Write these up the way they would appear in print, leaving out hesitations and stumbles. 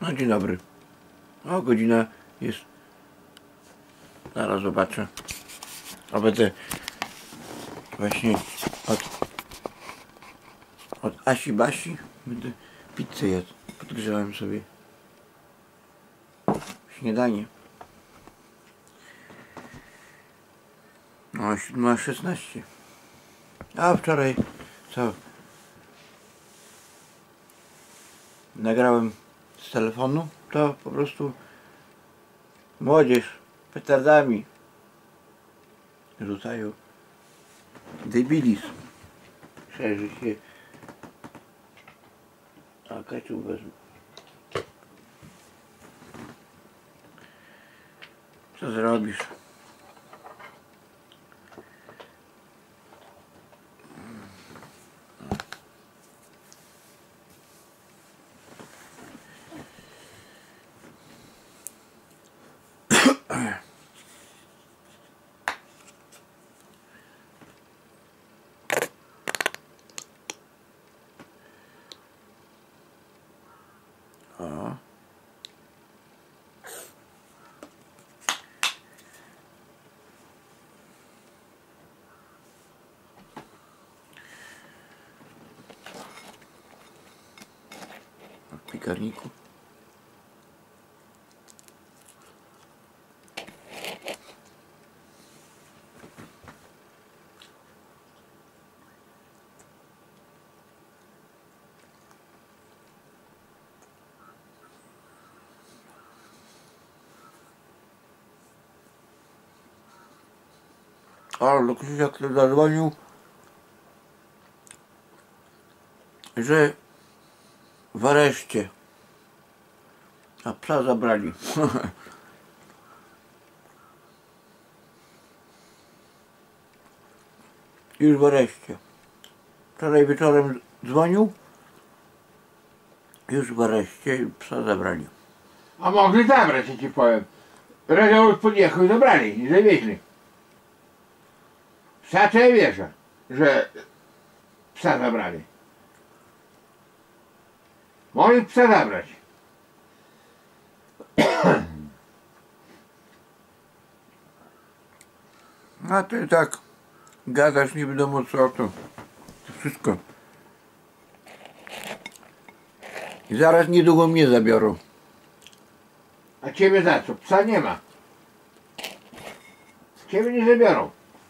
No dzień dobry. O, godzina jest. Zaraz zobaczę. A będę właśnie od Asi Basi będę pizzę jadł. Podgrzewałem sobie śniadanie. No 7:16. A wczoraj co? Nagrałem z telefonu, to po prostu młodzież petardami rzucają. Debilizm. Szerzy się. A keczup wezmę. Co zrobisz? O. W piekarniku. Ale Krzysiek zadzwonił, że w areszcie, a psa zabrali. Już w areszcie. Wczoraj wieczorem dzwonił, już w areszcie i psa zabrali. A mogli zabrać, ja ci powiem. Radiołów podjechał i zabrali, i zawieźli. Psa to ja wierzę, że psa zabrali. Mogli psa zabrać. A ty tak gadasz nie wiadomo co, to wszystko. I zaraz niedługo mnie zabiorą. A ciebie za co? Psa nie ma. Ciebie nie zabiorą.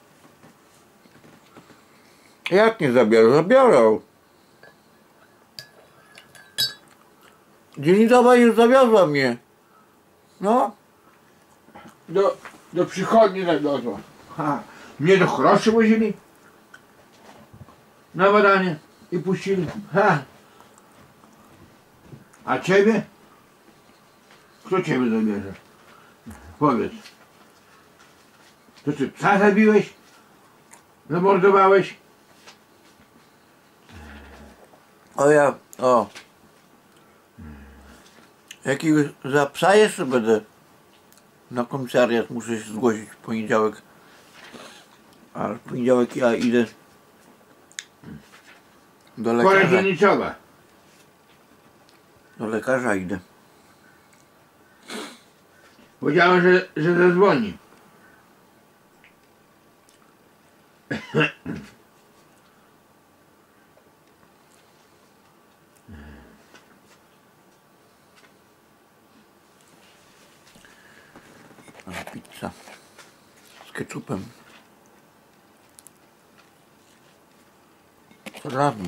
Jak nie zabiorą? Zabiorą. Dzielnicowa już zawiozła mnie. No. Do przychodni zawiozła. Ha. Mnie do Chroszczy wozili. Na badanie. I puścili. Ha. A ciebie? Kto ciebie zabierze? Powiedz. To ty psa zabiłeś? Zamordowałeś? O. Jakiegoś za psa jeszcze będę na komisariat, muszę się zgłosić w poniedziałek. Ale w poniedziałek ja idę do lekarza. Pora dzielnicowa. Do lekarza idę. Powiedziałem, że zadzwoni. A, pizza z keczupem. Salami.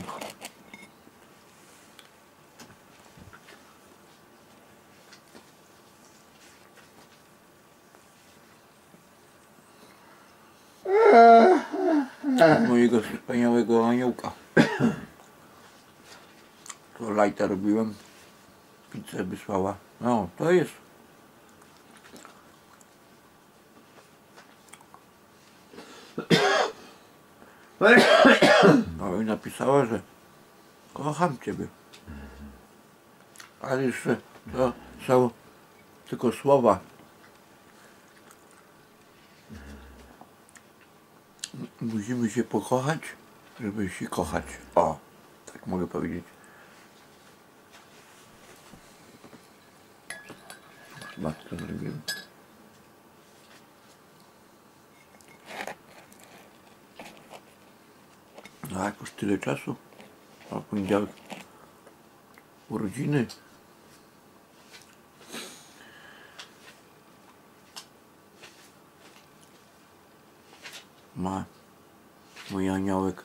Mojego wspaniałego aniołka. To lajta robiłem. Pizzę wysłała. No, to jest. No i napisała, że kocham ciebie. Ale jeszcze to są tylko słowa. Musimy się pokochać, żeby się kochać. O, tak mogę powiedzieć. Matkę zrobiłem. No jakoś tyle czasu. A poniedziałek urodziny. Ma mój aniołek.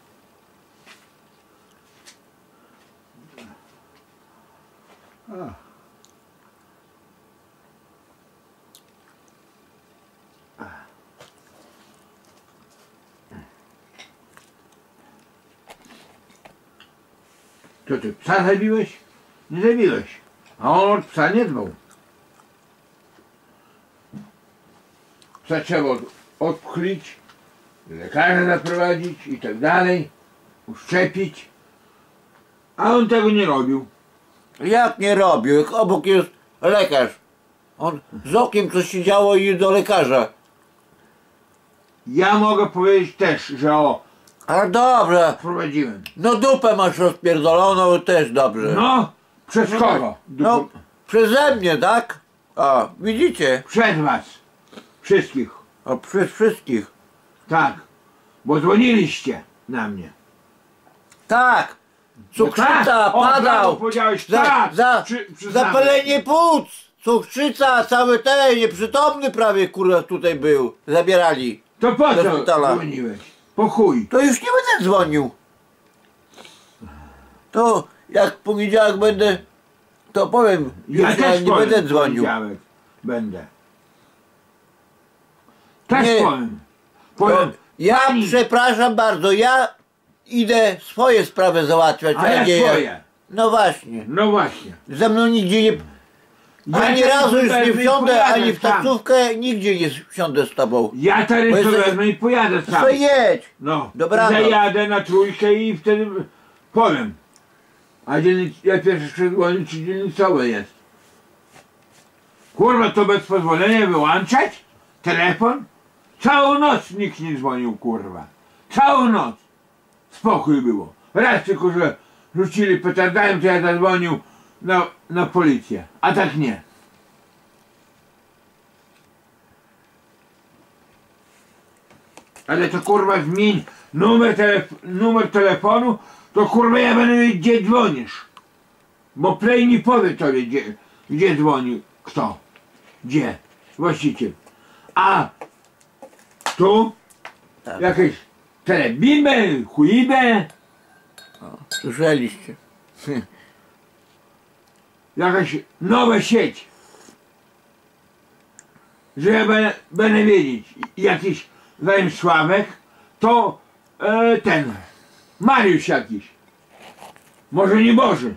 Co ty, psa zabiłeś? Nie zabiłeś. A on od psa nie dbał. Psa trzeba odpchlić, lekarza zaprowadzić i tak dalej, uszczepić. A on tego nie robił. Jak nie robił? Jak obok jest lekarz. On z okiem coś się działo i do lekarza. Ja mogę powiedzieć też, że Ale dobrze. prowadziłem. No dupę masz rozpierdoloną też dobrze. No, przez kogo? No przeze mnie, tak? A, widzicie? Przed was. Wszystkich. A przez wszystkich. Tak. Bo dzwoniliście na mnie. Tak. Cukrzyca, tak. O, padał. brawo, powiedziałeś tak. Zapalenie płuc. Cukrzyca, cały ten, nieprzytomny prawie kurwa tutaj był. Zabierali. To po do co szpitala. dzwoniłeś? Po chuj. To już nie będę dzwonił. To jak w poniedziałek będę, to powiem. Ja Już też nie powiem, będę dzwonił. poniedziałek będę. Też Nie. powiem. To Powiem. ja Pani- przepraszam bardzo, ja idę swoje sprawy załatwiać. A ja nie swoje. No właśnie. No właśnie. Ze mną nigdzie nie. Ani teraz razu już nie wezmę i wsiądę, pojadę ani w sam. taksówkę, nigdzie nie wsiądę z tobą. Ja teraz Bo to jesteś- wezmę i pojadę sam. To jedź. No. Dobranoc. Zajadę na trójkę i wtedy powiem. A ja pierwszy przedzwonię, czy dzielnicowe jest. Kurwa, to bez pozwolenia wyłączać? Telefon? Całą noc nikt nie dzwonił, kurwa. Całą noc. Spokój było. Raz tylko, że rzucili petardami, to ja zadzwonił na policję. A tak nie. Ale to kurwa zmień numer telefonu, to kurwa ja będę wiedzieć, gdzie dzwonisz. Bo Play nie powie tobie, gdzie dzwoni kto. Gdzie? Właściciel. A tu Tak. jakieś telebimę, chuibę, Słyszeliście. jakaś nowa sieć. Że ja będę wiedzieć, jakiś zanim Sławek, to ten Mariusz jakiś. Może nie Boży.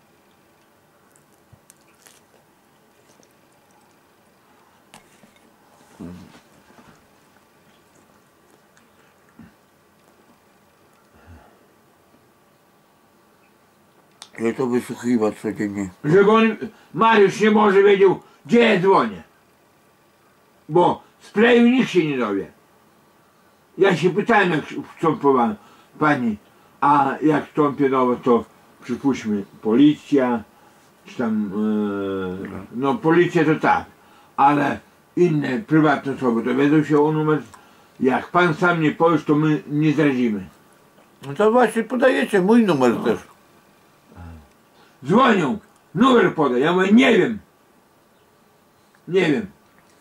Ja to wysłuchiwać codziennie. Żeby on, Mariusz nie może wiedział, gdzie ja dzwonię. Bo z Playu nikt się nie dowie. Ja się pytałem, jak wstępowałem, pani, a jak wstąpię nowo, to przypuśćmy policja, czy tam, no policja to tak, ale inne prywatne osoby dowiedzą się o numer. Jak pan sam nie powiesz, to my nie zdradzimy. No to właśnie podajecie mój numer też. Dzwonią, numer podaj, ja mówię, nie wiem. Nie wiem.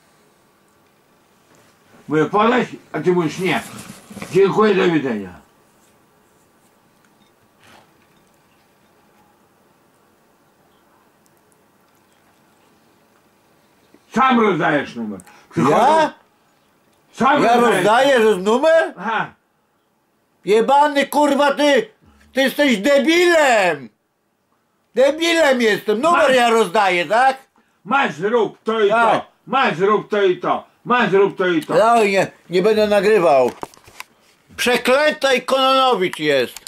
Mówię, podać, a ty mówisz nie. Dziękuję, do widzenia. Sam rozdajesz numer. Ja? Sam Ja rozdajesz. rozdaję, że z numer? Aha. Jebany kurwa ty! Ty jesteś debilem! Debilem jestem, numer ja rozdaję, tak? Masz zrób to i Tak. to. Masz zrób to i to. Masz zrób to i to. No nie będę nagrywał. Przeklęta i Kononowicz jest.